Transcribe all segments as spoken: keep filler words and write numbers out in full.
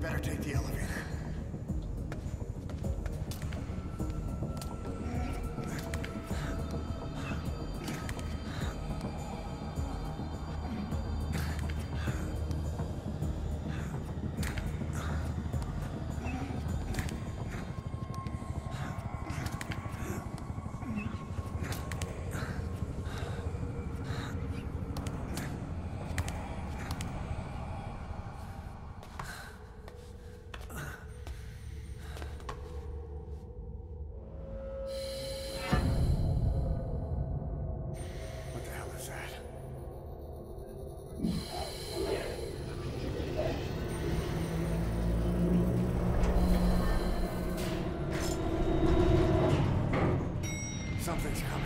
better take the elevator. Something's coming.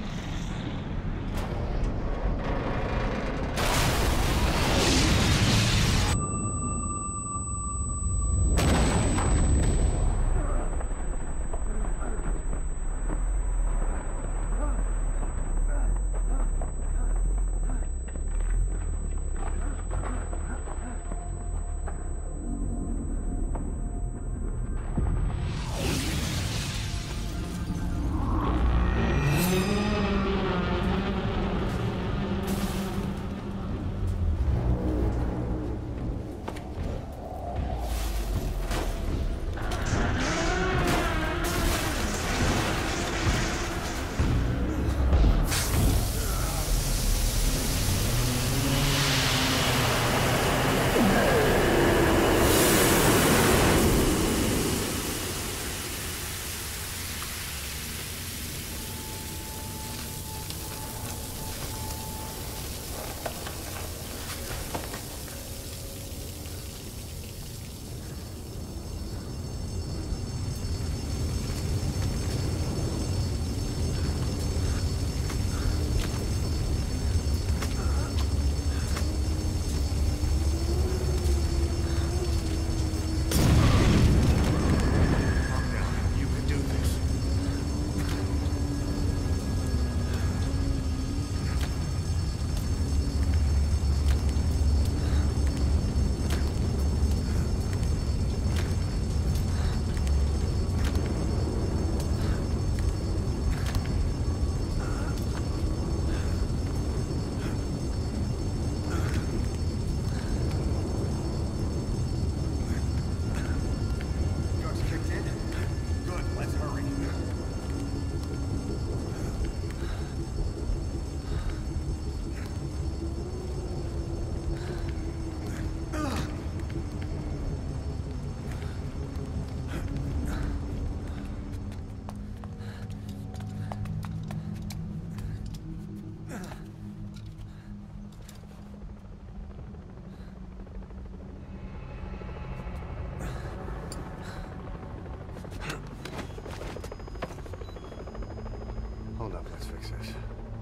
Hold up, let's fix this.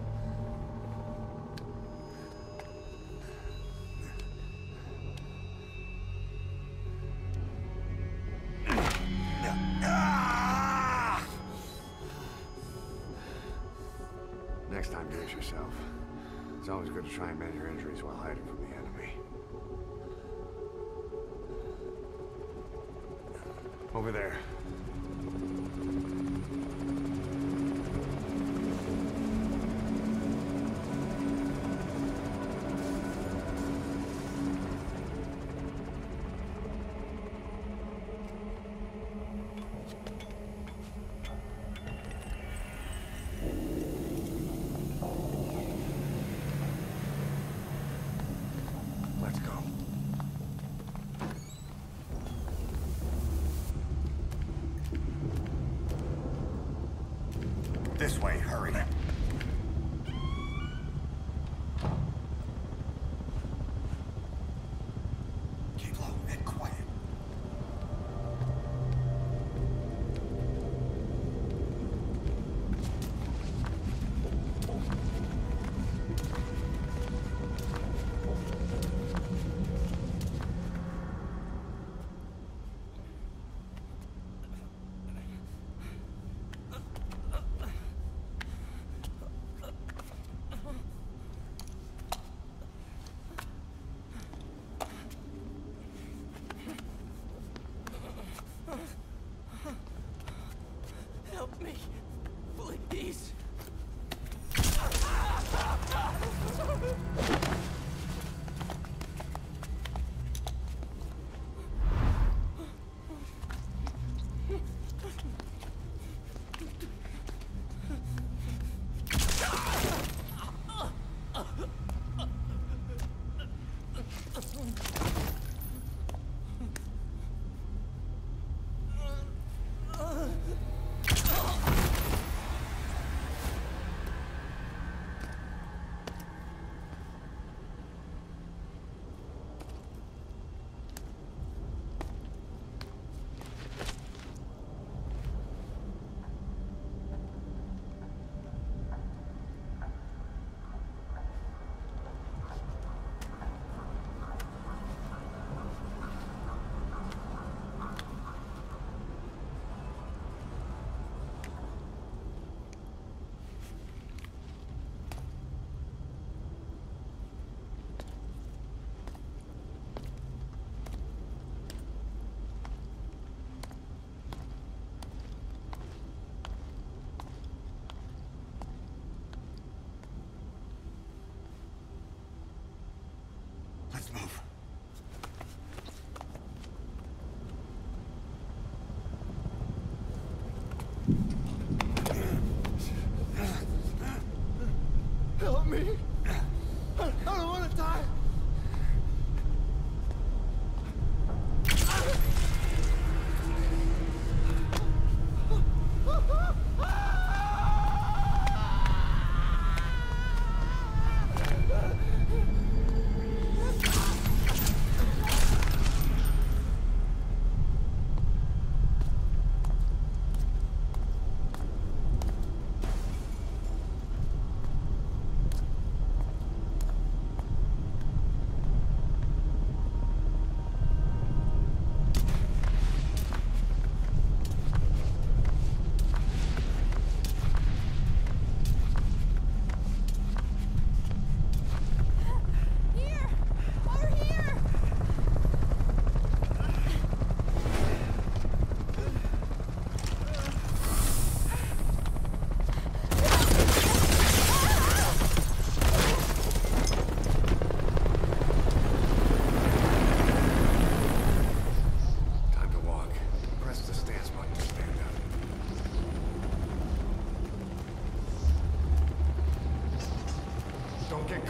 Next time, brace yourself. It's always good to try and mend your injuries while hiding from the enemy. Over there. Let's go. This way, hurry. Keep low and quiet.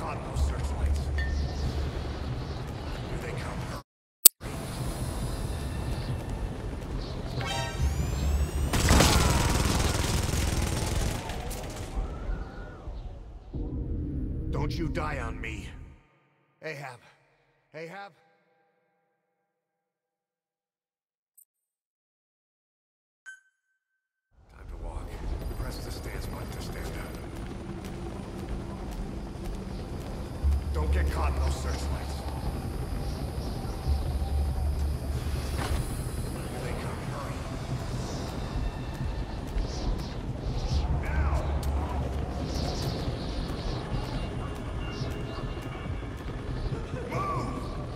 caught in those searchlights. Here they come. Don't you die on me. Ahab. Ahab? Time to walk. Press the stance button to stand up. Don't get caught in those searchlights. Here they come. Hurry. Now! Move!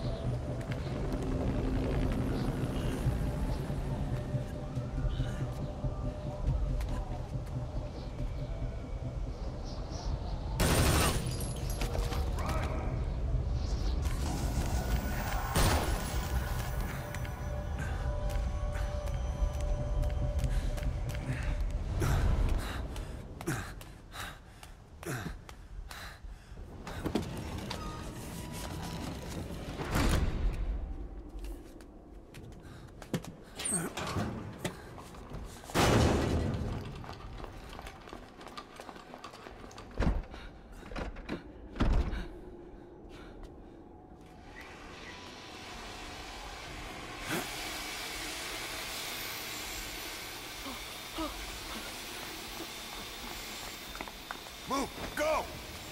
Move! Go!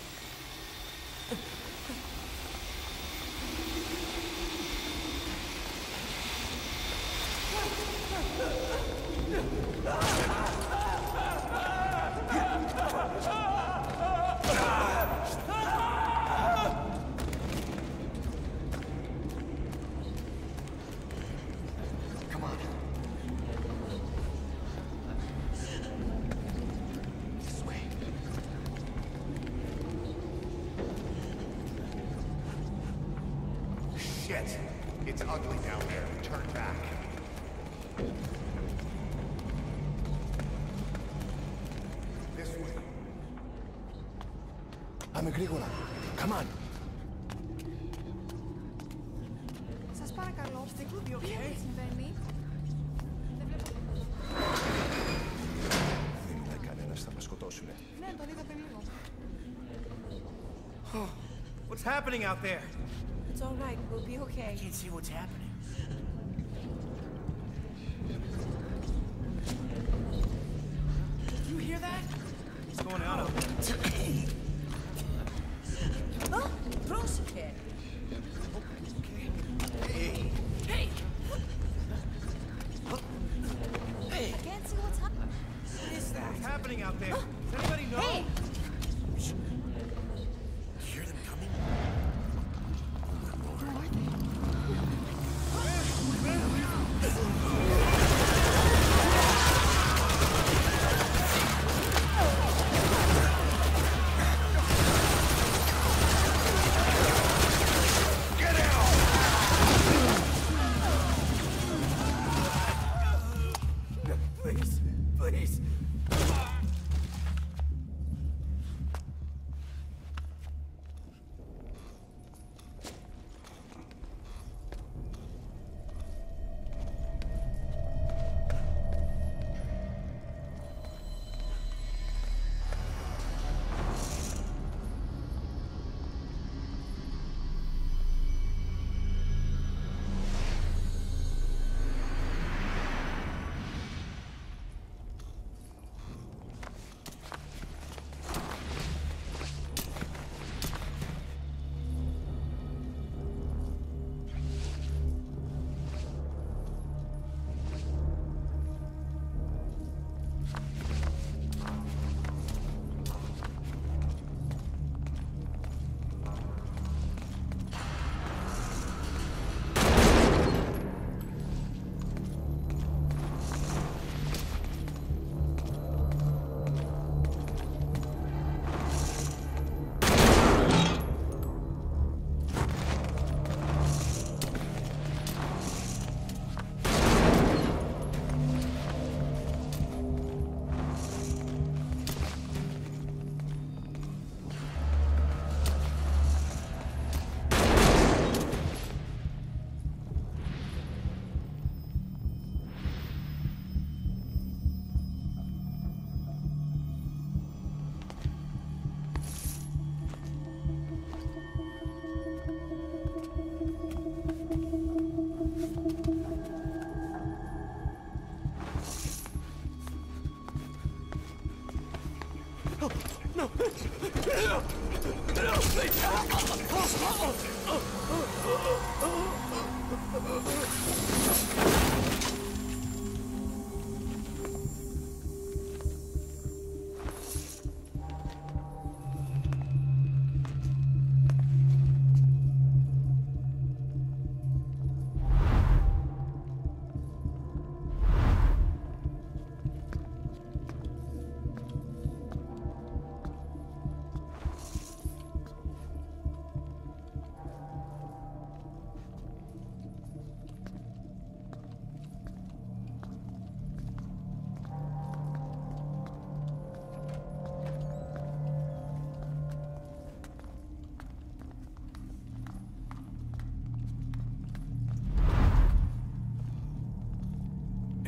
Come on. This way. Shit! It's ugly down there. Turn back. This way. Πάμε γρήγορα. Come on. Σας παρακαλώ, τι συμβαίνει? Δεν μιλάει κανένας, θα μας σκοτώσουνε. Ναι, τον είδα πριν λίγο. What's happening out there? It's all right, we'll be okay. I can't see what's happening. You hear that? What's going on out there? Oh, πρόσεχε. Hey! Hey! Hey! I can't see what's happening. What is that? What's happening out there? Does anybody know? Hey! You hear them coming?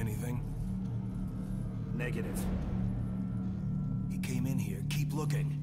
Anything? Negative. He came in here. Keep looking.